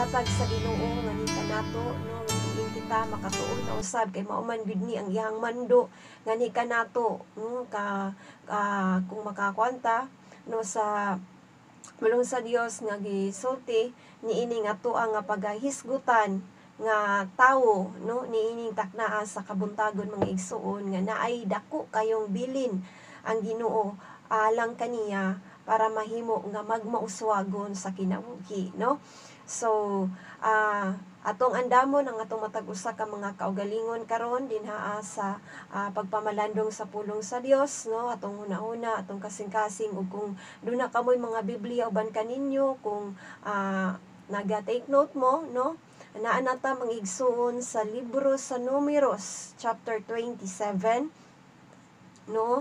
gihatag sa Ginoo nga ni kanato no diin kita makatuon na usab kay mauman gud ni ang iyang mando nga ni kanato no kung makakwanta no sa bulong sa Dios nga gisulti niini nga tuang nga pagahisgutan nga tawo no niining taknaa sa kabuntagon mga igsuon nga naay dako kayong bilin ang Ginoo alang kaniya para mahimo nga magmauswagon sa kinabuhi no. So atong andamon ang atong matag usa ka mga kaugalingon karon dinhaa sa pagpamalandong sa pulong sa Dios no, atong una-una atong kasing-kasing ug kung duna kamoy mga Biblia uban kaninyo kung naga-take note mo no, naa nata mangigsuon sa libro sa Numeros chapter 27 no,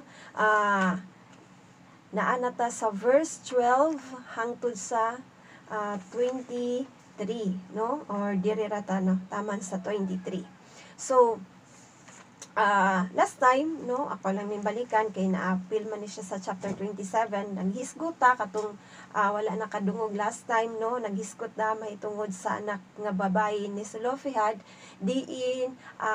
naa nata sa verse 12 hangtod sa 23 no, or diri rata no, taman sa 23. So last time no, ako lang min balikan kay na-appeal man ni siya sa chapter 27. Naghisgot ta katong wala na kadungog last time no, naghisgot na mahitungod sa anak nga babae ni Zelofehad diin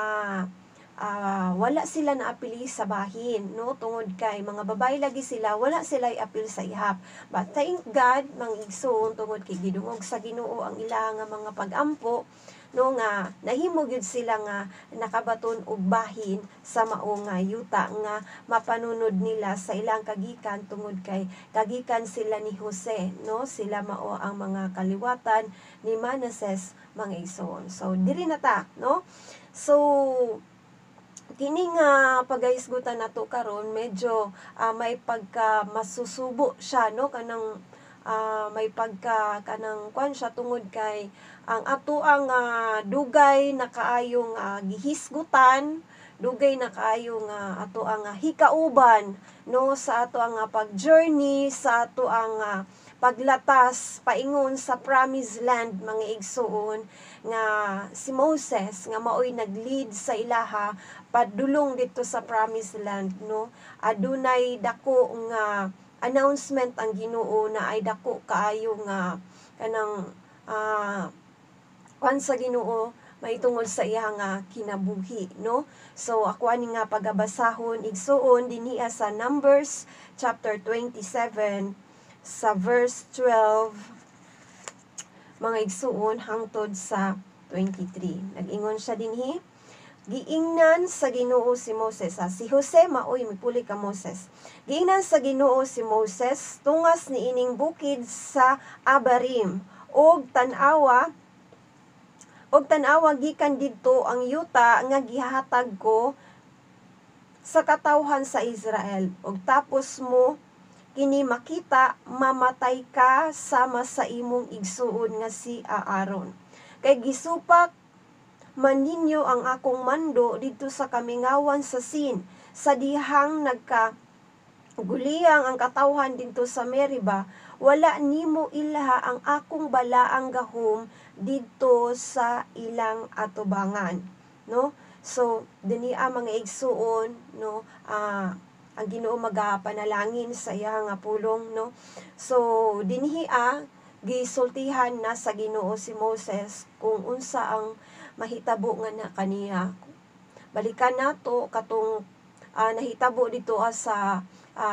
wala sila naapili sa bahin no, tungod kay mga babae lagi sila, wala sila i-appeal sa ihap. But thank God mangigsoon tungod kay gidungog sa Ginoo ang ila nga mga pag-ampo no, nga nahimo gyud sila nga nakabaton og bahin sa mao nga yuta nga mapanunod nila sa ilang kagikan tungod kay kagikan sila ni Jose no, sila mao ang mga kaliwatan ni Manases mga igsoon. So diri na ta no. So kini nga pagahisgutan nato karon medyo may pagka masusubo siya no, kanang may pagka kanang kwan siya tungod kay ang ato ang dugay na kaayong gihisgutan, dugay na kaayong ato ang hikauban no sa ato ang pag-journey sa ato ang paglatas paingon sa promised land mga igsuon nga si Moses nga maoy nag-lead sa ilaha padulong dito sa promised land no. Adunay dako nga announcement ang Ginoo na ay dako kaayo nga kanang kwan sa Ginoo mahitungod sa iya nga kinabuhi no. So ako ani nga pagabasahon igsuon dinhi sa Numbers chapter 27 sa verse 12 mga igsuon hangtod sa 23. Nag-ingon siya dinhi, giingnan sa Ginoo si Moses. Si Jose maoy mipuli ka Moses. Giingnan sa Ginoo si Moses tungas niining bukid sa Abarim og tanawa gikan didto ang yuta nga gihatag ko sa katawhan sa Israel. Og tapos mo kini makita mamatay ka sama sa imong igsuon nga si Aaron. Kay gisupak man ninyo ang akong mando dito sa kamingawan sa Sin, sa dihang nagkaguliyang ang katawhan dito sa Meriba, wala nimo ilaha ang akong balaang gahom dito sa ilang atubangan no. So dinhi mga igsuon no, ang Ginoo magapanalangin sa iya nga pulong no. So dinhi gisultihan na sa Ginoo si Moses kung unsa ang mahitabo nga na kaniya. Balikan nato katong nahitabo dito sa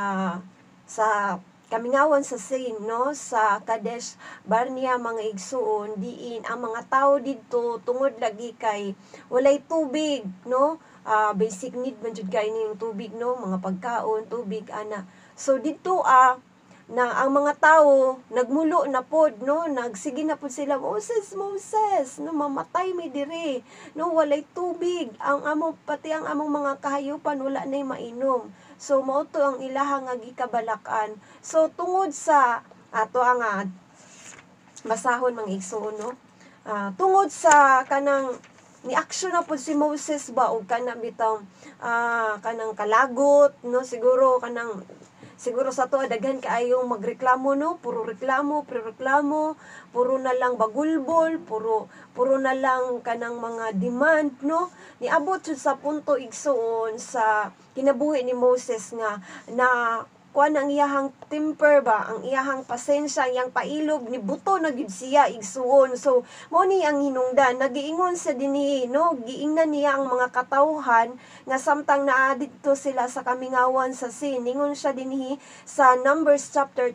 kamingawan sa Sin no, sa Kadesh Barnea mga igsuon diin ang mga tao dito tungod lagi kay walay tubig no. Basic need man jud kay ning tubig no, mga pagkaon, tubig ana. So dito na ang mga tao nagmulo na pod no, nagsige na pod sila, Moses no, mamatay mi diri no, walay tubig, ang among pati ang among mga kahayupan wala nay mainom. So mao to ang ilaha nga gikabalakan. So tungod sa ato ang basahon mga igsuon no, tungod sa kanang ni action na po si Moses ba o kanang bitaw kanang kalagot no, siguro sa to daghan kaayong magreklamo no, puro reklamo, puro na lang bagulbol, puro na lang kanang mga demand no. Niabot sa punto igsuon sa kinabuhi ni Moses nga na kuan ang iyahang temper ba, ang iyahang pasensya, ang pailog ni buto na gid siya igsuon. So mo ni ang hinungdan, nagiingon sa dinhi, no, giingnan niya ang mga katawhan nga samtang naa didto sila sa kamingawan sa sin. Ingon siya dinhi sa Numbers chapter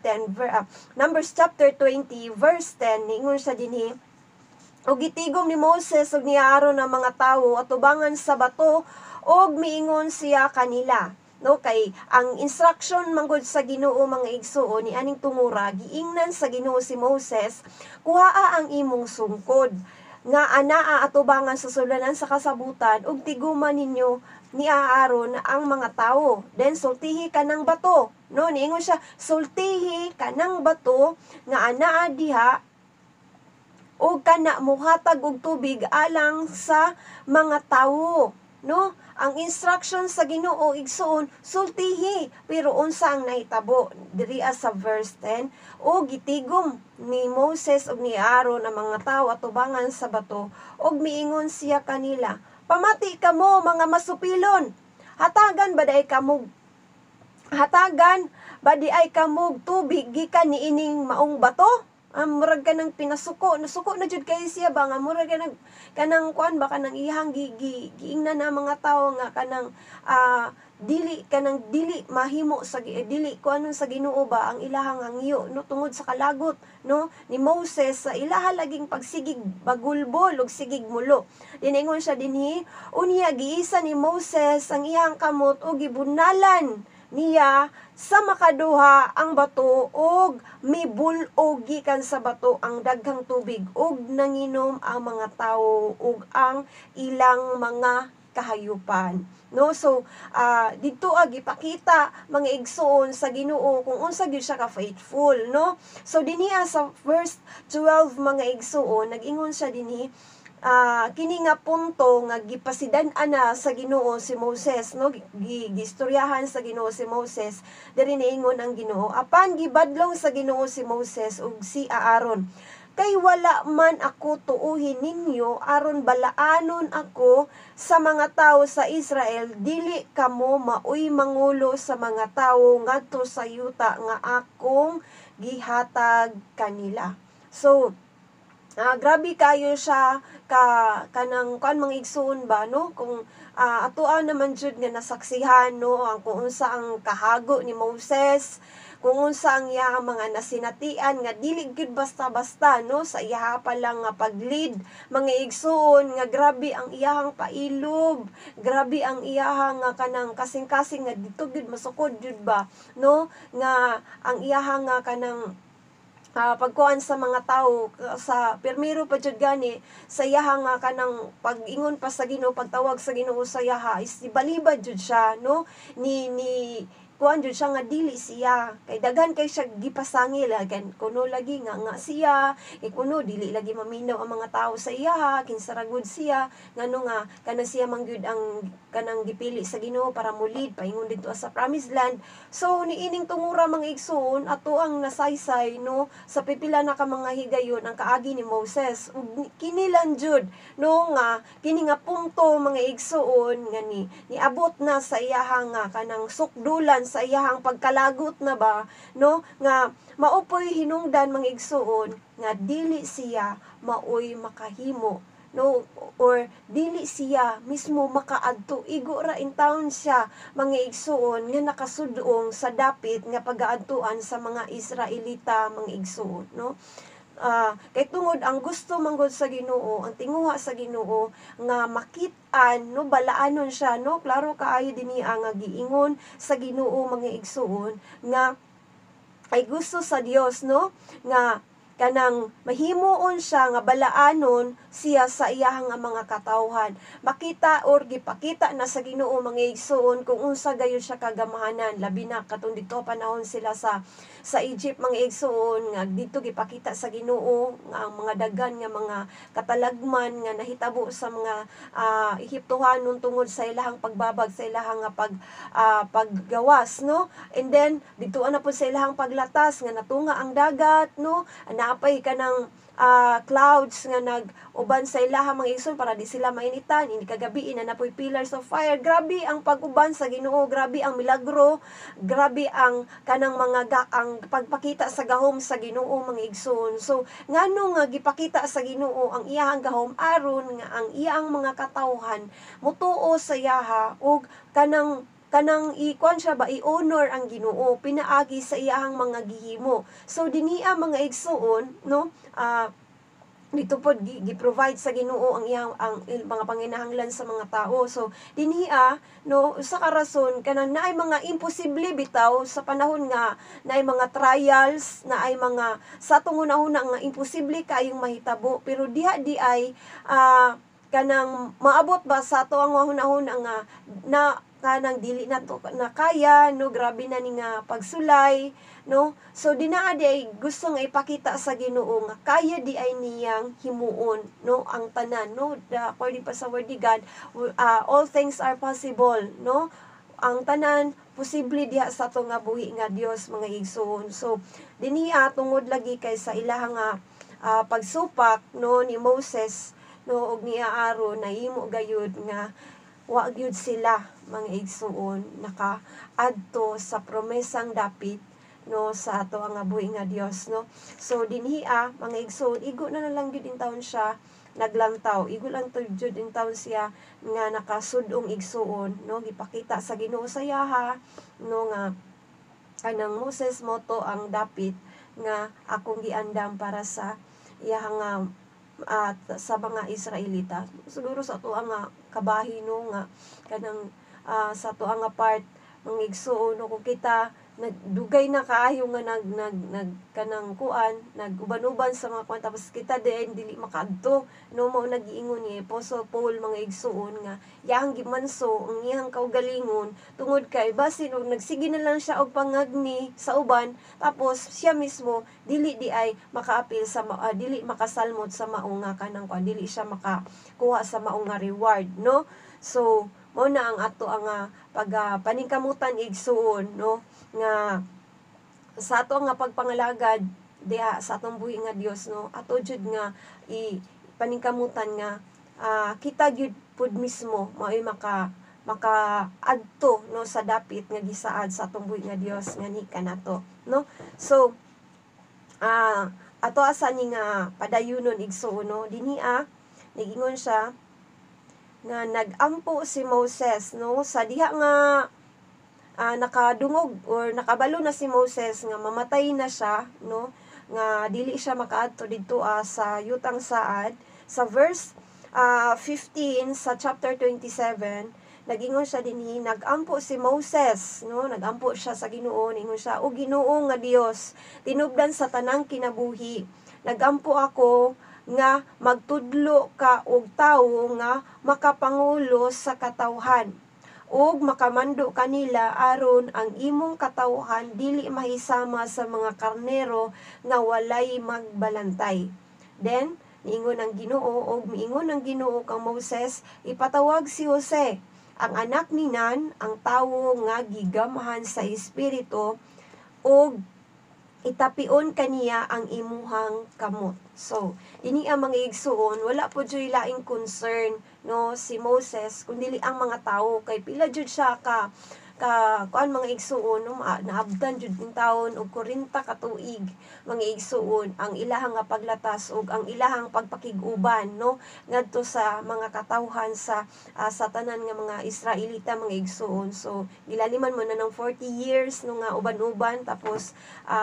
20 verse 10, ingon siya dinhi, og gitigom ni Moses ug ni Aaron ang mga tawo atubangan sa bato og miingon siya kanila, no, kay ang instruction manggod sa Ginoo mga igsuon ni aning tungura giingnan sa Ginoo si Moses, kuhaa ang imong sungkod nga anaa atubangan sa sulanan sa kasabutan ug tiguman ninyo ni Aaron ang mga tawo, then sultihi kanang bato, no, niingon siya sultihi kanang bato nga anaa diha o kana muhatag og tubig alang sa mga tawo, no. Ang instruction sa Ginoo igsuon sultihi, pero unsa ang nahitabo diri sa verse 10, o gitigom ni Moses ug ni Aaron ang mga tawo atubangan sa bato ug miingon siya kanila, pamati kamo mga masupilon, hatagan ba di ay kamog tubig gikan niining maong bato? Murag ka ng pinasuko, nasuko na jud kay siya ba nga murag ka ng kanang kuan ba kanang ihang giingnan na mga tawo nga kanang dili mahimo sa dili kuanon sa Ginoo ba ang ilahang hangyo, no, tungod sa kalagot, no, ni Moses sa ilaha laging pagsigig bagulbol ug sigig mulo. Diningon siya dinhi, unya giisa ni Moses ang iyang kamot ug gibunalan niya sa makaduha ang bato ug mibul-og gikan sa bato ang daghang tubig ug nanginom ang mga tawo ug ang ilang mga kahayupan, no. So didto gipakita mga igsoon sa Ginoo kung unsa gyud siya ka faithful, no. So dinhi sa verse 12 mga igsoon nag-ingon siya dinhi, kini nga punto nga gipasidan-an na sa Ginoo si Moses, no, gistoryahan sa Ginoo si Moses, diri niingon ang Ginoo, apan gibadlong sa Ginoo si Moses ug si Aaron, kay wala man ako tuuhin ninyo aron balaanon ako sa mga tawo sa Israel, dili kamo maoy mangulo sa mga tawo ngadto sa yuta nga akong gihatag kanila. So grabe kayo siya kanang kuan mga igsoon ba, no, kung atuan naman jud nga nasaksihan, no, ang kung unsa ang kahago ni Moses, kung unsa ang iyang mga nasinatian nga dili gid basta-basta, no, sa iya pa lang nga pag-lead mga igsoon nga grabe ang iyang pailob, grabe ang iyang kanang kasing-kasing nga dito gid masukod jud ba, no, nga ang iyang kanang pagkuan sa mga tao sa permiro pa jud gani sa iyaha nga kanang pag-ingon pa sa Ginoo, pagtawag sa Ginoo sa iyaha is ibalibad jud siya, no, ni kuan jud siya nga dili siya kay daghan kay siya gipasangil gan kuno lagi nga siya kuno dili lagi maminaw ang mga tao sa iyaha, kinsa ra gud siya ngano nga kana siya mangyud ang kanang gipili sa Ginoo para mulid paingon didto sa promised land. So niining tungura mga igsoon ato ang nasaysay, no, sa pipila na ka mga higayon ang kaagi ni Moses ug kinilan jud, no, nga kini nga punto mga igsoon nga niabot na sa iyaha nga kanang sukdulan sa iyahang pagkalagot na ba, no, nga maupoy hinungdan mga igsuon nga dili siya maoy makahimo, no, or dili siya mismo makaadto igo ra in town siya mga igsuon nga nakasudong sa dapit nga pagaadtuan sa mga Israelita mga igsuon, no. Kay tungod ang gusto manggod sa Ginoo, ang tinguha sa Ginoo nga makit-an, no, balaanon siya, no, klaro kaayo dinhi nga giingon sa Ginoo mga igsuon nga ay gusto sa Dios, no, nga kanang mahimuon siya nga balaanon siya sa iyahang mga katawhan, makita or gipakita na sa Ginoo mga igsoon kung unsa gayon siya kagamahanan, labi na katong dito panahon sila sa Egypt mga igsoon nga dito gipakita sa Ginoo nga ang mga daghan nga mga katalagman nga nahitabo sa mga Ehiptohanon tungod sa ilahang pagbabag sa ilahang paggawas, no, and then dito na po sa ilahang paglatas nga natunga ang dagat, no, naapay ka ng clouds nga nag-uban sa ilaha mga igsoon para di sila mainitan, hindi kagabi na napoy pillars of fire. Grabe ang pag-uban sa Ginoo, grabe ang milagro, grabe ang kanang ang pagpakita sa gahom sa Ginoo mga igsoon. So ngano nga gipakita sa Ginoo ang iyahang gahom aron nga ang iyang mga katawhan mutuo sa yaha ug kanang ikuan siya ba i-honor ang Ginoo pinaagi sa iyahang mga gihimo. So dinhiya mga igsoon no, dito pod gi-provide sa Ginoo ang iyang mga panginahanglan sa mga tao. So dinhiya no usa ka rason kanang naay mga imposible bitaw sa panahon nga naay mga trials, naay mga sa tungon-una nga imposible kayong mahitabo, pero diha di ay kanang maabot ba sa ato ang hunahon nga na kanang dili na to na kaya no, grabe na ni nga pagsulay no. So dinaa di ay gusto nga ipakita sa Ginoo nga kaya di ay niyang himuon no ang tanan no, according pa sa word ni God, all things are possible no, ang tanan posible diha sa ato nga buhi nga Dios mga igsoon. So dinhiya tungod lagi kay sa ilaha nga pagsupak no ni Moses no og ni Aaron, nahimo gayud nga wa gyud sila mga igsoon nakaadto sa promesang dapit no sa ato nga buhi nga Dios no. So dinhiya mga igsoon, igo na lang gyud in taon siya naglantaw, igo lang to jud in taon siya nga nakasud-ong igsoon no, gipakita sa Ginoo sa yaha no nga kanang Moses moto ang dapit nga akong giandam para sa iyahang at sa mga Israelita. Siguro sa ato nga kabahi no nga kanang sa ato nga part ng igsoon no, kung kita nagdugay na kaayo nga nag kanang kuan naguban-uban sa mga kuan tapos kita din dili makaadto no, mao nagiingon ni Apostle Paul mga igsoon nga yahang gimanso ang iyang kaugalingon tungod kay basin og nagsige na lang siya og pangagni sa uban tapos siya mismo dili di ay makaapil sa dili makasalmot sa mao nga kanang kuan, dili siya makakuha sa mao nga reward no. So mao na ang ato ang paningkamutan igsoon no nga sa ato nga pagpangalagad diha sa atong buhi nga Dios no, ato jud nga paningkamutan nga kita gyud pud mismo mao'y makaadto no sa dapit nga gisaad sa atong buhi nga Dios nga ni kanato no. So ato asa ni nga padayunon igsoon no, dinhiya nagingon siya nga nagampo si Moses no sa diha nga nakadungog or nakabalo na si Moses nga mamatay na siya no, nga dili siya makaadto didto sa yutang saad. Sa verse 15 sa chapter 27 nagingon siya dinhi, nagampo si Moses no, nagampo siya sa Ginoo, ningon siya, o Ginoo nga Dios tinubdan sa tanang kinabuhi, nagampo ako nga magtudlo ka og tawo nga makapangulo sa katawhan ug makamando kanila aron ang imong katawhan dili mahisama sa mga karnero nga walay magbalantay. Then niingon ang Ginoo og miingon ang Ginoo kang Moses, ipatawag si Jose ang anak ni Nan, ang tawo nga gigamahan sa espiritu, og itapion kaniya ang imuhang kamot. So ini ang mga igsuon, wala po dyo'y laing concern no si Moses kundi ang mga tao, kay pila jud siya ka kuan mga igsuon no, naabdan jud ning taon og 40 ka tuig mga igsuon ang ilahang nga paglatas ug ang ilahang pagpakig-uban no ngadto sa mga katawhan sa tanan nga mga Israelita mga igsuon. So gilaliman mo na ng 40 years no nga uban-uban tapos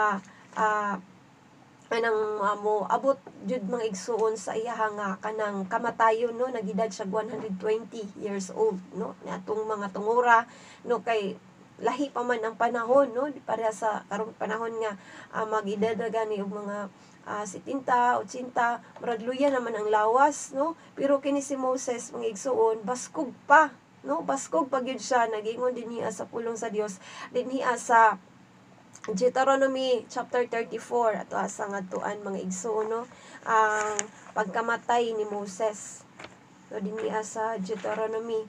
kanang mo abot jud mga igsuon sa iyahang kanang kamatayon no, nagedad siya 120 years old no, natong mga tungura no, kay lahi pa man ang panahon no, para sa karong panahon nga mag-edad gani og mga 70, 80, murag luya naman ang lawas no, pero kini si Moses mga igsuon baskog pa no, baskog pa gyud siya, nagingon dinhi sa pulong sa Dios dinhi sa Deuteronomy chapter 34 ato asa ngadtuan mga igsoon no, ang pagkamatay ni Moses. So dinhi sa Deuteronomy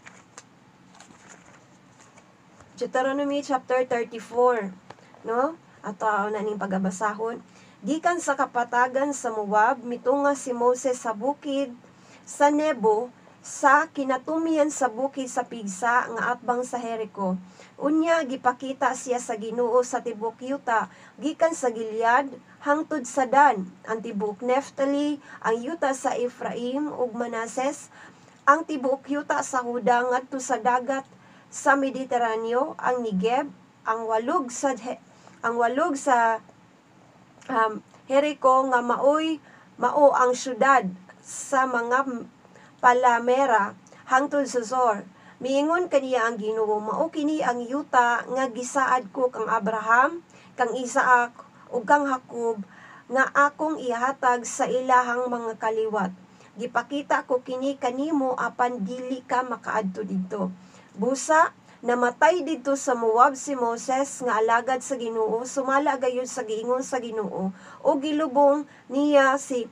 chapter 34 no, Ato na ning pagabasahon. Gikan sa kapatagan sa Moab mitunga si Moses sa bukid sa Nebo sa kinatumian sa bukid sa Pigsa nga atbang sa Jericho. Unya gipakita siya sa Ginoo sa tibok yuta gikan sa Gilead hangtod sa Dan, ang tibok Neftali, ang yuta sa Ephraim ug Manases, ang tibok yuta sa Huda ngadto sa dagat sa Mediteraneo, ang Negev, ang walog sa Jericho nga mao ang syudad sa mga Palamera hangtod sa Zor. Miingon kaniya ang Ginoo, mao kini ang yuta nga gisaad ko kang Abraham, kang Isaac ug kang Jacob nga akong ihatag sa ilahang mga kaliwat. Gipakita ko kini kanimo apan dili ka makaadto didto. Busa namatay didto sa Moab si Moses nga alagad sa Ginoo, sumala gayud sa giingon sa Ginoo o gilubong niya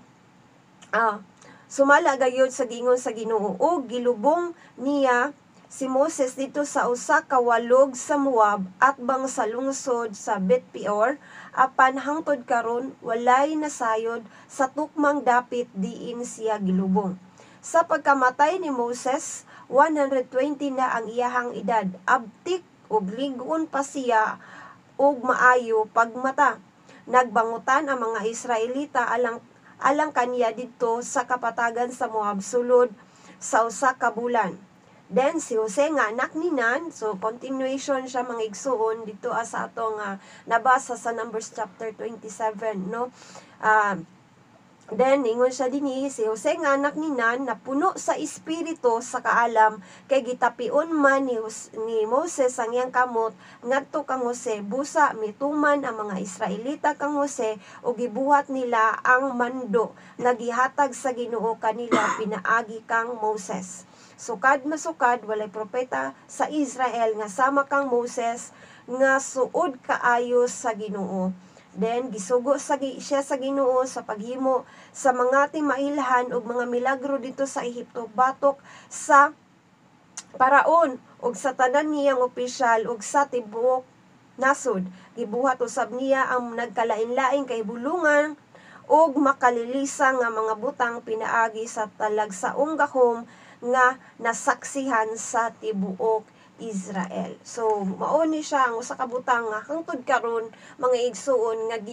sumala gayud sa giingon sa Ginoo o gilubong niya si Moses dito sa usa ka walog sa Moab atbang sa lungsod sa Bet-peor, apan hangtod karon walay nasayod sa tukmang dapit diin siya gilubong. Sa pagkamatay ni Moses, 120 na ang iyahang edad, abtik ug lig-on pa siya ug maayo pagmata. Nagbangutan ang mga Israelita alang kaniya didto sa kapatagan sa Moab sulod sa usa ka bulan. Then si Jose nga anak ni Nan, so continuation siya mga igsuon dito sa atong nabasa sa Numbers chapter 27, no? Then ingon siya dinhi si Jose nga anak ni Nan na puno sa espiritu sa kaalam kay gitapion man ni Moses ang iyang kamot ngadto kang Jose, busa mituman ang mga Israelita kang Jose ug gibuhat nila ang mando nga gihatag sa Ginoo kanila pinaagi kang Moses. Sukad masukad walay propeta sa Israel nga sama kang Moses nga suod kaayo sa Ginoo. Then gisugo siya sa Ginoo sa paghimo sa mga timailhan ug mga milagro dito sa Ehipto batok sa paraon ug sa tanan niyang opisyal ug sa tibuok nasod. Gibuhat usab niya ang nagkalain-laing kay bulungan ug makalilisa nga mga butang pinaagi sa talagsaong gahom nga nasaksihan sa tibuok Israel. So mao ni siya ang usa ka butang nga hangtod karon mga igsuon nga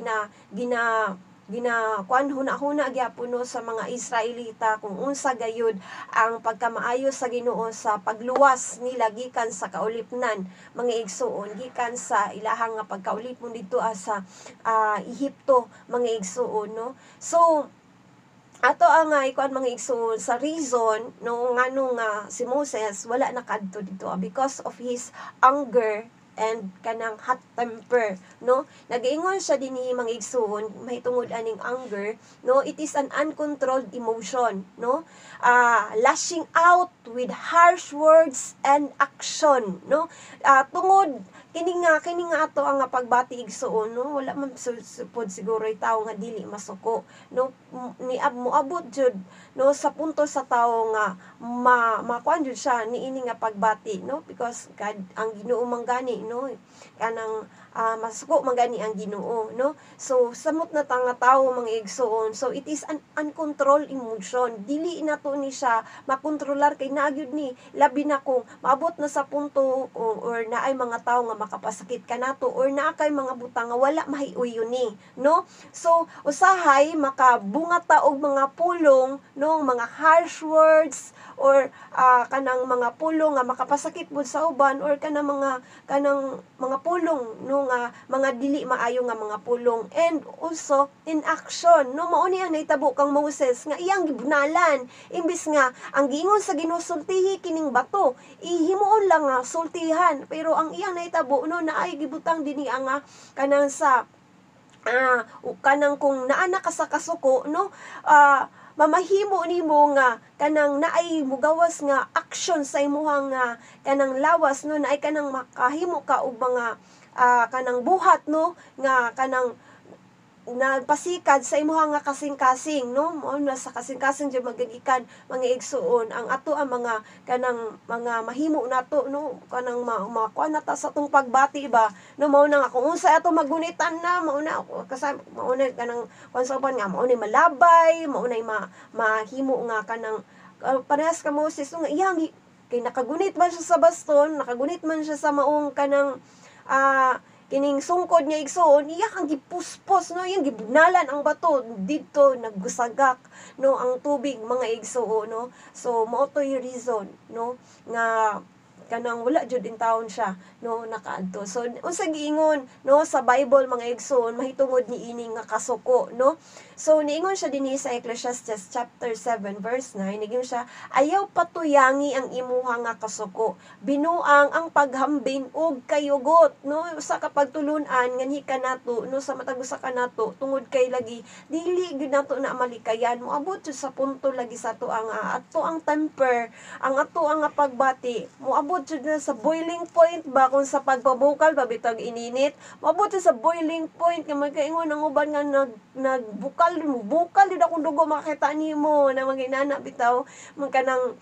kuan huna-huna gyapon no sa mga Israelita kung unsa gayud ang pagkamaayo sa Ginoo sa pagluwas nila gikan sa kaulipnan mga igsuon gikan sa ilahang nga pagkaulipon dito sa Ehipto mga igsuon no. So ato ang ikuan mga igsoon sa reason no ngano nga si Moses wala nakadto dito because of his anger and kanang hot temper no. Nagaingon siya dinhi mga igsoon mahitungod aning anger no, it is an uncontrolled emotion no, lashing out with harsh words and action no, tungod kini nga ato ang pagbati igsuon no, wala man supod siguro tawo nga dili masuko no, moabot jud no sa punto sa tawo nga makuan jud siya niini nga pagbati no, because God ang Ginoo manggani no, kanang masuko manggani ang Ginoo no. So samot na nga tawo mga igsuon, so it is an uncontrolled emotion, dili na to ni siya makontrolar kay nagyud ni labi na kung maabot na sa punto or naay mga tawo nga makapasakit kanato or naa kay mga butang nga wala mahiuyon ni no. So usahay makabunga ta og mga pulong no, mga harsh words or kanang mga pulong nga makapasakit pud sa uban or kanang mga pulong no nga mga dili maayo nga mga pulong, and also in action no. Mao niya nahitabo kang Moses nga iyang gibunalan imbis nga ang giingon sa Ginoo sultihi kining bato ihimuon lang nga sultihan, pero ang iyang nahitabo no naay gibutang dinhi ang kanang sa kanang kung naana ka sa kasuko no, mamahimo nimo nga kanang naay mugawas nga action sa imuhang kanang lawas no, naay kanang makahimo ka og mga kanang buhat no nga kanang nagpasikad sa imuha nga kasing-kasing, no? Mao na sa kasing-kasing jud magigikan mga igsuon ang ato ang mga kanang mga mahimo nato, no? Kanang makuha na ta sa atong pagbati ba, no? Mao na nga kung unsa ato magunitan na, mao na mao na kanang konsoban nga mao na malabay, mao na mahimo nga kanang parehas ka Moses no, nga iyang kay nakagunit man siya sa baston, nakagunit man siya sa maong kanang kining sungkod niya igsoon, iya kang gipuspos, no? Yung gibugnalan ang bato, dito, naggusagak, no? Ang tubig, mga igsoon, no? So, mao to yung reason, no? Nga, kanang wala jud in taon siya no nakaadto. So unsa giingon no sa Bible mga igsoon mahitungod ni ini nga kasuko no. So niingon siya dinhi sa Ecclesiastes chapter 7 verse 9, niingon siya ayaw patuyangi ang imuha nga kasuko, binuang ang paghambin og kayugot no. Usa ka pagtulun-an nganhi kanato no sa matag usa kanato tungod kay lagi dili gyud nato na malikayan moabot jud sa punto lagi sa ato ang temper, ang ato ang pagbati moabot jud na sa boiling point ba kung sa pagpabukal babitag ininit moabot jud sa boiling point nga magkaingon ang uban nga nagbukal jud akong dugo makita nimo na maginana bitaw kanang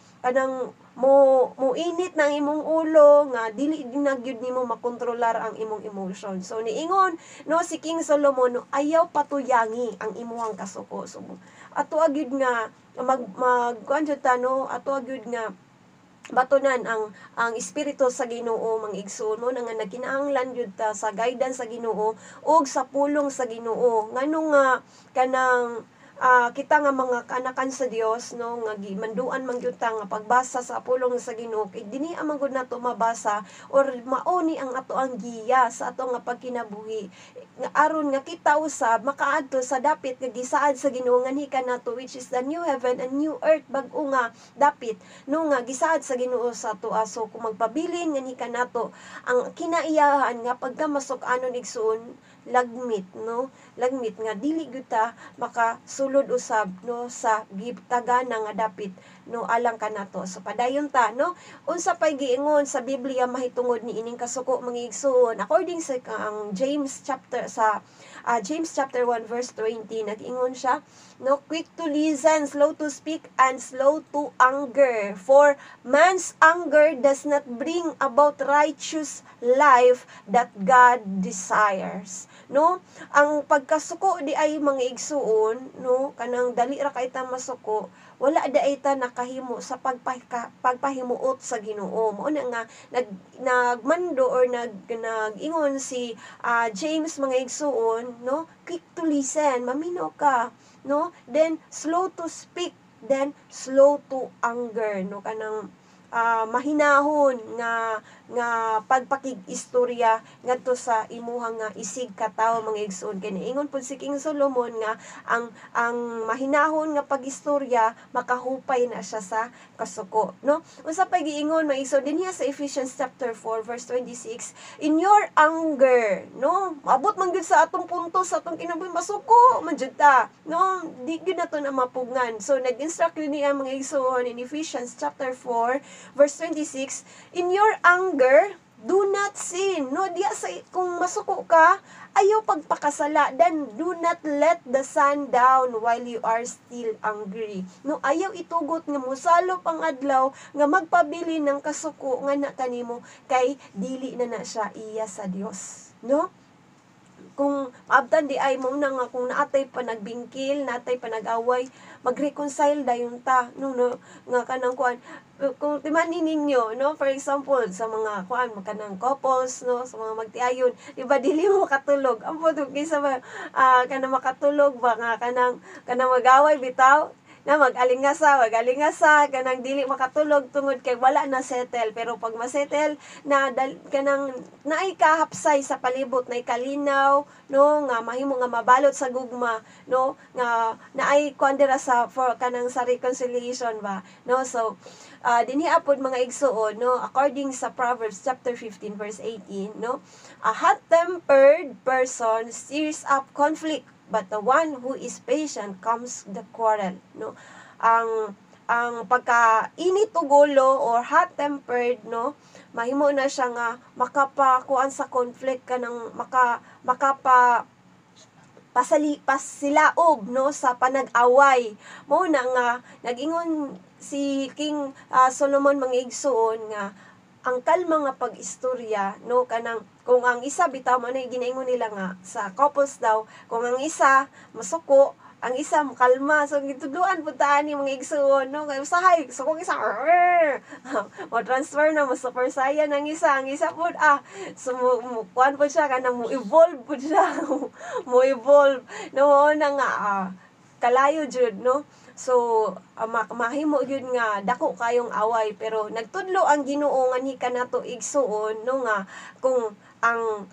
mo init ng imong ulo nga dili din na gyud nimo makontrolar ang imong emotion. So niingon no si King Solomon no, ayaw patuyangi ang imong kasuko. So ato agyud nga kuan jud ta no ato agyud nga batunan ang espiritu sa Ginoo mga igsoon mo nga nagkinahanglan jud ta sa guidance sa Ginoo ug sa pulong sa Ginoo nganong nga kanang kita nga mga kanakan sa Dios no nga gimanduan man gyud ta nga pagbasa sa pulong sa Ginoo kay dinhi man gud nato mabasa or mauni ang ato ang giya sa ato nga pagkinabuhi nga aron nga kita usab makaadto sa dapit nga gisaad sa Ginoo nga nika nato which is the new heaven and new earth bag-o nga dapit no nga gisaad sa Ginoo sa ato so kung magpabilin nga nika nato ang kinaiyahan nga pagkamasok anon igsoon lagmit no lagmit nga dili gyud ta makasulod usab no sa gitagana nga dapit no alang kanato. So padayon ta no unsa pay giingon sa Biblia mahitungod ni ining kasuko mga igsoon according sa ang James chapter 1 verse 20 nag-ingon siya no quick to listen, slow to speak and slow to anger, for man's anger does not bring about righteous life that God desires. No ang pagkasuko di ay mga igsuon no kanang dali ra kay ta masuko wala daay ta nakahimo sa pagpahimuot sa Ginoo. Mao na nga nagmando or nag-ingon si James mga igsuon no quick to listen, mamino ka no, then slow to speak, then slow to anger no kanang mahinahon nga pagpakig-istorya ngadto sa imuhang nga isig katawo mga igsoon kay niingon pud si King Solomon nga ang mahinahon nga pag-istorya makahupay na siya sa kasuko no. Unsa pa giingon maigsoon dinhi sa Ephesians chapter 4 verse 26, in your anger no maabot man gyud sa atong punto sa atong kinabuhi masuko man jud ta no di gyud nato na mapugnan. So nag-instruct niya mga igsoon in Ephesians chapter 4 verse 26, in your anger, do not sin. No, diya sa kung masuko ka, ayaw pagpakasala. Then, do not let the sun down while you are still angry. No, ayaw itugot nga musalop ang adlaw nga magpabili ng kasuko nga na kanimo kay dili na siya iya sa Dios. No? Kung maabtan di ay mo na nga kung naatay pa nagbingkil, naatay pa nag-away, mag-reconcile dayon ta no nga kanang kuan kung timanin ninyo no for example sa mga kuan kanang couples no sa mga magtiayon di ba dili mo makatulog ampo kaysa kanang makatulog ba nga kanang mag-away bitaw na mag-alingasa kanang dili makatulog tungod kay wala na settle. Pero pag masettle na kanang naay kahapsay sa palibot, naay kalinaw no nga mahimo nga mabalot sa gugma no nga naay kuandera sa for kanang sa reconciliation ba no. So dinhi apod mga igsuon no according sa Proverbs chapter 15 verse 18 no, a hot-tempered person stirs up conflict, but the one who is patient comes the quarrel no. Ang pagka-init o gulo or hot-tempered no mahimo na siya nga makapakuan sa conflict kanang pasilaob no sa panag-away. Mao na nga nag-ingon si King Solomon mga igsoon nga ang kalma nga pag-istorya no kanang kung ang isa bitaw man ay ginaingon nila nga sa couples daw, kung ang isa masuko, ang isa kalma. So gitudluan pud taan ni mga igsoon no kay usahay so kung isa mo transfer na mo super saiyan ang isa pud so mo kuan pud siya kanang mo evolve pud siya mo evolve no na nga kalayo jud no. So mahimo gyud nga dako kayong away, pero nagtudlo ang Ginoo nga ni kanato igsuon no nga kung ang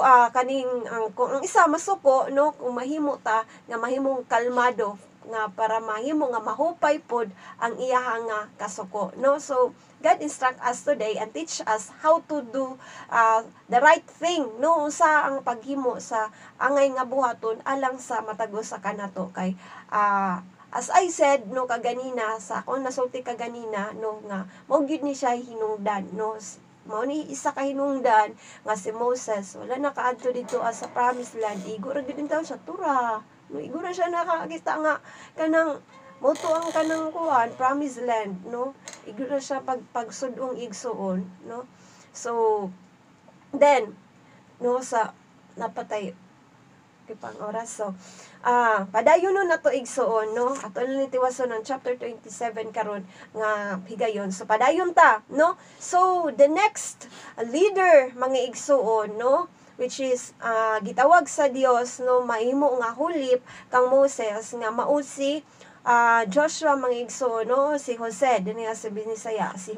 kung ang isa masuko no, kung mahimo ta nga mahimong kalmado nga para mahimo nga mahupay pod ang iyaha nga kasuko no. So God instruct us today and teach us how to do the right thing no, sa ang paghimo sa angay nga buhaton alang sa matago sa kanato kay as I said no kaganina sa akong nasulti kaganina no nga mao gyud ni siya hinungdan no. Mao ni isa ka hinungdan nga si Moses wala nakaadto dito sa promised land, igo ra gyud taw siya tura no, igo ra siya nakakita nga kanang moto ang kanang kuan promised land no, igo ra siya pagsudong igsuon no. So then no sa napatay pang oras. So padayon no nato igsuon no, ato ni tiwason ng chapter 27 karon nga higayon. So padayon ta no. So the next leader mga igsuon no, which is gitawag sa Dios no mahimo nga hulip kang Moses nga mao si Joshua mga igsuon no, si Jose dinhi sa Binisaya si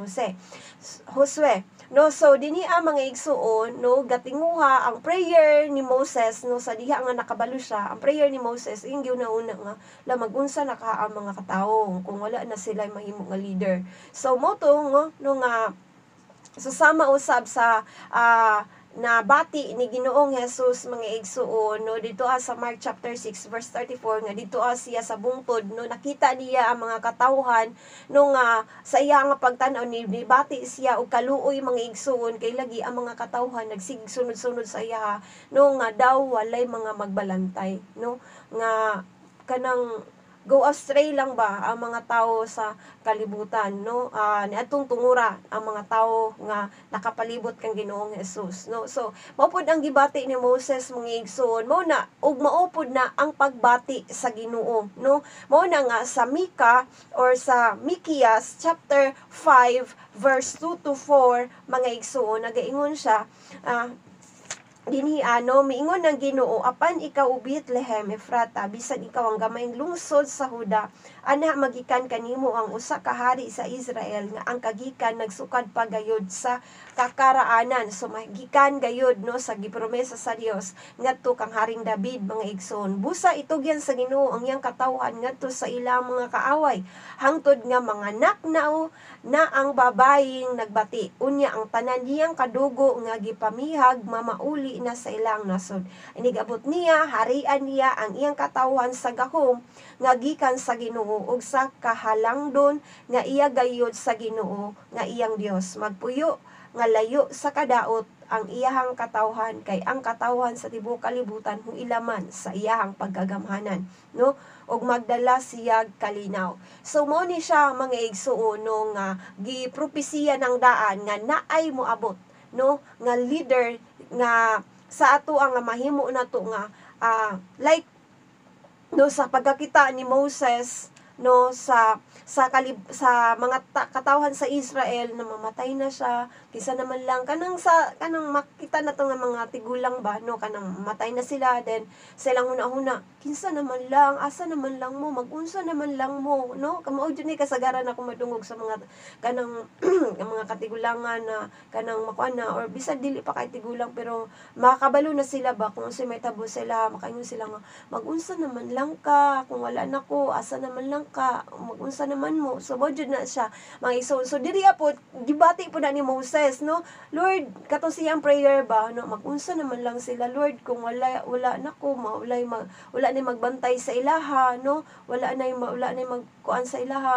Josue no. So dinhi mga igsuon no gatinguha ang prayer ni Moses no sa diha nga nakabalo siya. Ang prayer ni Moses ing ginauna nga la magunsa na ka ang mga katawo kung wala na sila mahimo nga leader. So mo to no nga susama usab sa na bati ni Ginoong Jesus mga igsuon no dito sa Mark chapter 6 verse 34 nga dito siya sa bungtod no nakita niya ang mga katawhan no nga sa iya nga pagtan-aw ni bati siya og kaluoy mga igsuon kay lagi ang mga katawhan nagsigsunod-sunod sa iya no nga daw walay mga magbalantay no nga kanang go astray lang ba ang mga tao sa kalibutan no, niadtong tungura ang mga tao nga nakapalibot kang Ginoong Jesus no. So mao pud ang gibati ni Moses mga igsoon, mao na ug mao pud na ang pagbati sa Ginoo no. Mao na nga sa Mika or sa Mikias chapter 5 verse 2 to 4 mga igsoon nagaingon siya dinhi miingon ng Ginoo, apan ikaw Bethlehem Efrata, bisan ikaw ang gamayng lungsod sa Huda, ana magikan kanimo ang usa ka hari sa Israel nga ang kagikan nagsukad pa gayud sa kakaraanan. So magikan gayud no sa gipromesa sa Dios ngadto kang haring David mga igsoon. Busa itugyan sa Ginoo ang iyang katawhan ngadto sa ilang mga kaaway, hangtod nga mga naknaw na ang babayeng nagbati. Unya ang tanan niyang kadugo nga gipamihag mamauli na sa ilang nasod. Inigabot niya, harian niya ang iyang katawhan sa gahom nga gikan sa Ginoo ug sa kahalangdon nga iya gayud sa Ginoo nga iyang Dios. Magpuyo nga layo sa kadaot ang iyahang katawhan kay ang katawhan sa tibuok kalibutan huilaman sa iyahang pagkagamhanan no, ug magdala siya kalinaw. So mo ni siya mga igsuon no nga gipropesiya ng daan nga naay moabot no nga leader nga sa ato ang mahimo nato nga like no sa pagkakita ni Moses no sa mga katawhan sa Israel na mamatay na siya kisa naman lang kanang makita na to nga mga tigulang ba no kanang matay na sila then silang una kinsa naman lang asa naman lang mo magunsa naman lang mo no kamao jud ni kasagaran ako madungog sa mga kanang mga katigulangan na kanang makuan na or bisan dili pa kay tigulang pero makakabalo na sila ba kung sa may tabo sila makaingon sila nga magunsa naman lang ka kung wala na ko asa naman lang ka magunsa naman mo. So mo jud na siya mga igsoon. So diri po gibati po na ni Moses no, Lord katong siyang prayer ba no magunsa naman lang sila Lord kung wala nako wala ni magbantay sa ilaha no, wala na magkuan sa ilaha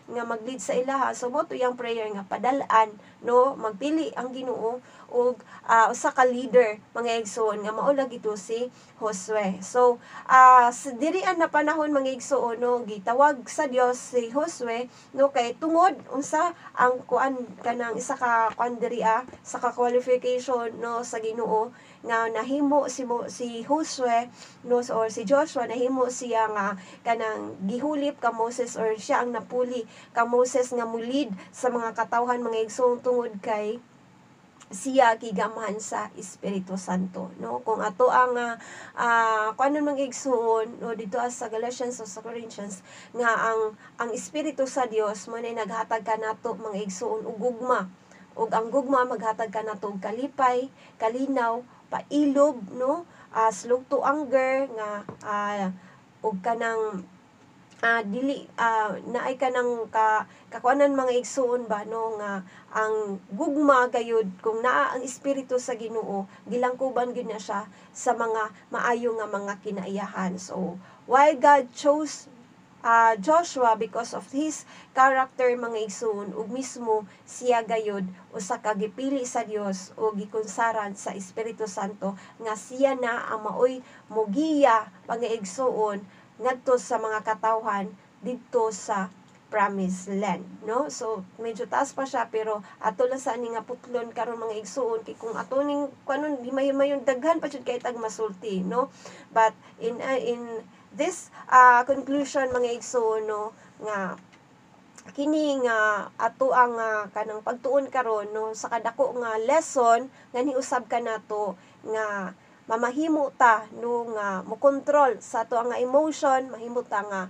nga mag-lead sa ilaha. So mo to yung prayer nga padalaan, no, magpili ang Ginoo og usa ka leader mga igsoon nga mao lagi to si Josue. So sa dirian na panahon mga igsoon, no, gitawag sa Dios si Josue, no, kay tungod unsa ang kuan kanang isa ka kuan diri sa ka qualification, no, sa Ginoo nga nahimo si Josue, no, or si Joshua nahimo siya nga kanang gihulip ka Moses, or siya ang napuli ka Moses nga mulid sa mga katawhan mga igsoon tungod kay siya gigamhan sa Espiritu Santo, no. Kung ato ang kuanon mga igsoon, no, dito sa Galatians o sa Corinthians nga ang Espiritu sa Dios mo na naghatag kanato mga igsoon og gugma, ug ang gugma maghatag kanato og kalipay, kalinaw, pailob, no, slow to anger nga ug kanang dili naay ka ng kakuanan mga igsoon ba, no, nga ang gugma gayud kung naa ang espiritu sa Ginoo gilangkuban gyud na siya sa mga maayo nga mga kinaiyahan. So why God chose Joshua? Because of his character mga igsoon, ug mismo siya gayud usa ka gipili sa Dios o gikonsaran sa Espiritu Santo nga siya na ang maoy mogiya mga igsoon ngadto sa mga katawhan didto sa promised land, no. So medyo taas pa siya, pero ato lang sa ani nga putlon karon mga igsoon, kay kung ato ning kanon himay-himayon daghan pa jud kay tag masulti, no. But in this conclusion mga igsoon, no, nga kini nga ato ang kanang pagtuon karon, no, sa kadako nga lesson nga niusab kanato nga mamahimo ta, no, nga mo control sa ato nga emotion, mahimo ta nga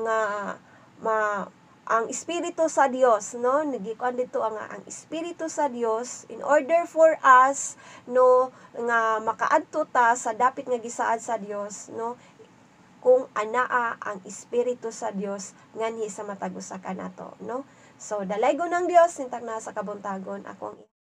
ang espiritu sa Dios, no, nagikuan dito ang espiritu sa Dios in order for us, no, nga makaadto ta sa dapit nga gisaad sa Dios, no, kung anaa ang espiritu sa Dios nganhi sa matag usa kanato, no. So dalaygon ng Dios nintag na sa kabuntagon akong